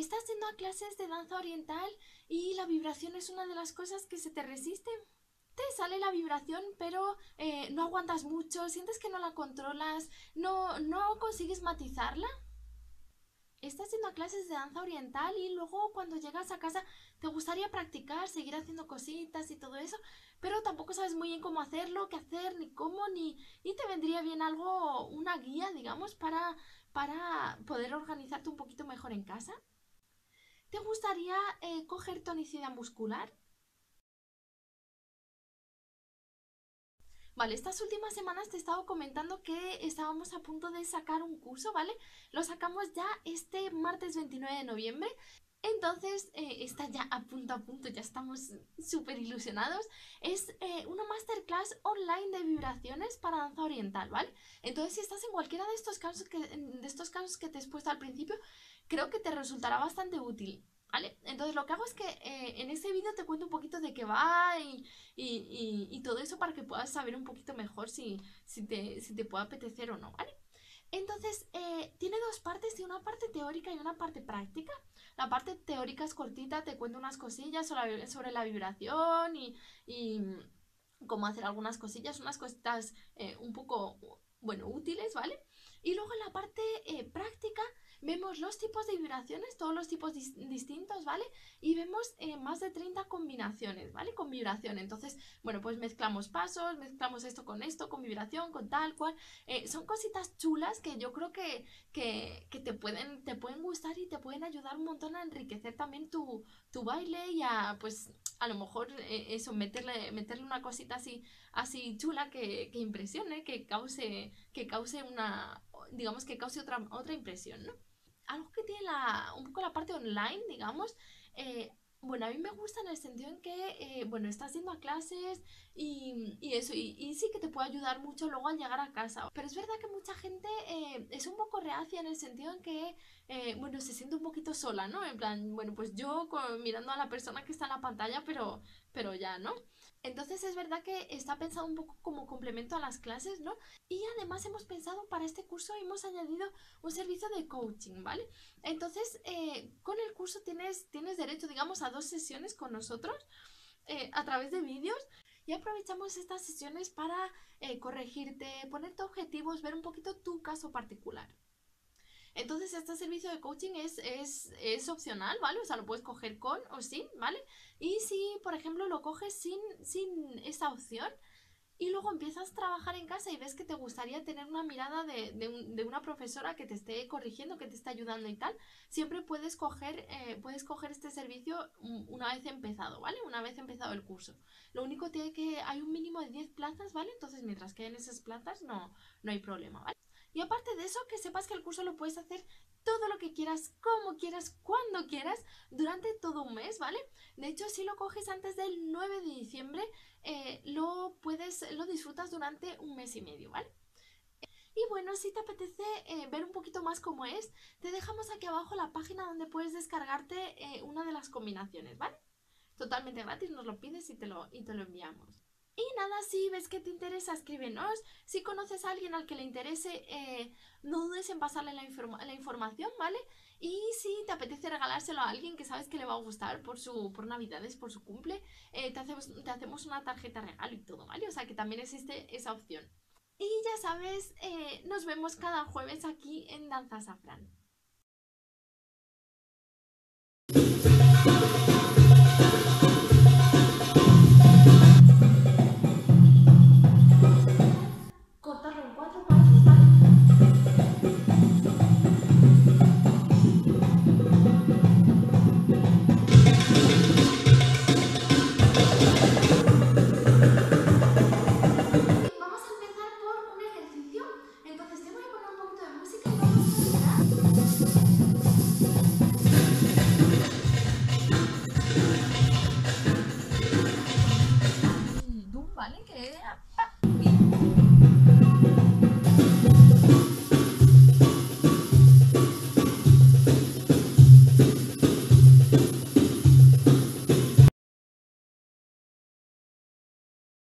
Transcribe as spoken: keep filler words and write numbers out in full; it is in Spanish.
Estás yendo a clases de danza oriental y la vibración es una de las cosas que se te resiste. Te sale la vibración, pero eh, no aguantas mucho, sientes que no la controlas, no, no consigues matizarla. Estás yendo a clases de danza oriental y luego cuando llegas a casa te gustaría practicar, seguir haciendo cositas y todo eso, pero tampoco sabes muy bien cómo hacerlo, qué hacer, ni cómo, ni... y te vendría bien algo, una guía, digamos, para, para poder organizarte un poquito mejor en casa. ¿Te gustaría eh, coger tonicidad muscular? Vale, estas últimas semanas te he estado comentando que estábamos a punto de sacar un curso, ¿vale? Lo sacamos ya este martes veintinueve de noviembre. Entonces, eh, está ya a punto a punto, ya estamos súper ilusionados. Es eh, una masterclass online de vibraciones para danza oriental, ¿vale? Entonces, si estás en cualquiera de estos casos que, de estos casos que te he expuesto al principio, creo que te resultará bastante útil. ¿Vale? Entonces lo que hago es que eh, en este vídeo te cuento un poquito de qué va y, y, y, y todo eso para que puedas saber un poquito mejor si, si, te, si te puede apetecer o no, ¿vale? Entonces, eh, tiene dos partes, tiene una parte teórica y una parte práctica. La parte teórica es cortita, te cuento unas cosillas sobre, sobre la vibración y, y cómo hacer algunas cosillas, unas cositas eh, un poco, bueno, útiles, ¿vale? Y luego en la parte eh, práctica vemos los tipos de vibraciones, todos los tipos dis distintos, ¿vale? Y vemos eh, más de treinta combinaciones, ¿vale? Con vibración. Entonces, bueno, pues mezclamos pasos, mezclamos esto con esto, con vibración, con tal cual. Eh, son cositas chulas que yo creo que, que, que te, pueden, te pueden gustar y te pueden ayudar un montón a enriquecer también tu, tu baile y a, pues, a lo mejor eh, eso, meterle, meterle una cosita así, así chula que, que impresione, que cause, que cause una, digamos, que cause otra, otra impresión, ¿no? Algo que tiene la, un poco la parte online, digamos, eh, bueno, a mí me gusta en el sentido en que, eh, bueno, estás yendo a clases y, y eso, y, y, sí que te puede ayudar mucho luego al llegar a casa. Pero es verdad que mucha gente eh, es un poco reacia en el sentido en que, eh, bueno, se siente un poquito sola, ¿no? En plan, bueno, pues yo con, mirando a la persona que está en la pantalla, pero, pero ya, ¿no? Entonces es verdad que está pensado un poco como complemento a las clases, ¿no? Y además hemos pensado para este curso, hemos añadido un servicio de coaching, ¿vale? Entonces, eh, con el curso tienes, tienes derecho, digamos, a dos sesiones con nosotros eh, a través de vídeos y aprovechamos estas sesiones para eh, corregirte, ponerte objetivos, ver un poquito tu caso particular. Entonces este servicio de coaching es, es, es opcional, ¿vale? O sea, lo puedes coger con o sin, ¿vale? Y si, por ejemplo, lo coges sin, sin esa opción y luego empiezas a trabajar en casa y ves que te gustaría tener una mirada de, de, un, de una profesora que te esté corrigiendo, que te esté ayudando y tal, siempre puedes coger, eh, puedes coger este servicio una vez empezado, ¿vale? Una vez empezado el curso. Lo único que, que hay un mínimo de diez plazas, ¿vale? Entonces mientras queden esas plazas no, no hay problema, ¿vale? Y aparte de eso, que sepas que el curso lo puedes hacer todo lo que quieras, como quieras, cuando quieras, durante todo un mes, ¿vale? De hecho, si lo coges antes del nueve de diciembre, eh, lo puedes, lo disfrutas durante un mes y medio, ¿vale? Y bueno, si te apetece eh, ver un poquito más cómo es, te dejamos aquí abajo la página donde puedes descargarte eh, una de las combinaciones, ¿vale? Totalmente gratis, nos lo pides y te lo, y te lo enviamos. Y nada, si ves que te interesa, escríbenos. Si conoces a alguien al que le interese, eh, no dudes en pasarle la, informa la información, ¿vale? Y si te apetece regalárselo a alguien que sabes que le va a gustar por su por Navidades, por su cumple, eh, te, hacemos, te hacemos una tarjeta regalo y todo, ¿vale? O sea que también existe esa opción. Y ya sabes, eh, nos vemos cada jueves aquí en Danza Safran.